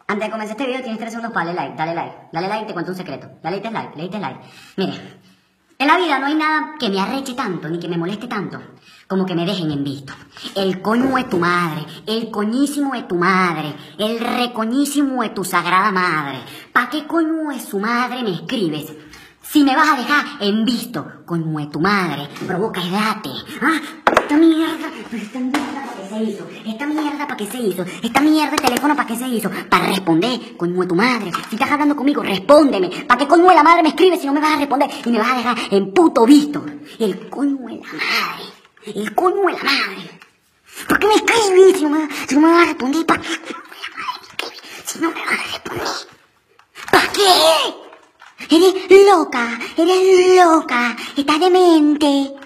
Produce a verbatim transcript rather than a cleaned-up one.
Antes de comenzar este video tienes tres segundos para darle like, dale like, dale like, te cuento un secreto. Dale diste like, le diste like. Mire, en la vida no hay nada que me arreche tanto, ni que me moleste tanto, como que me dejen en visto. El coño de tu madre, el coñísimo de tu madre, el recoñísimo de tu sagrada madre. ¿Pa' qué coño de su madre me escribes? Si me vas a dejar en visto, coño de tu madre, provoca edate. ¿Ah? Esta mierda, esta mierda para qué se hizo, esta mierda para qué se hizo, esta mierda de teléfono para qué se hizo, para responder, coño de tu madre. Si estás hablando conmigo, respóndeme. ¿Para qué coño de la madre me escribes si no me vas a responder y me vas a dejar en puto visto? El coño de la madre, el coño de la madre. ¿Por qué me escribes si no me, si no me vas a responder? ¿Para qué coño de la madre me escribes si no me vas a responder? ¿Para qué? Eres loca, eres loca, estás demente.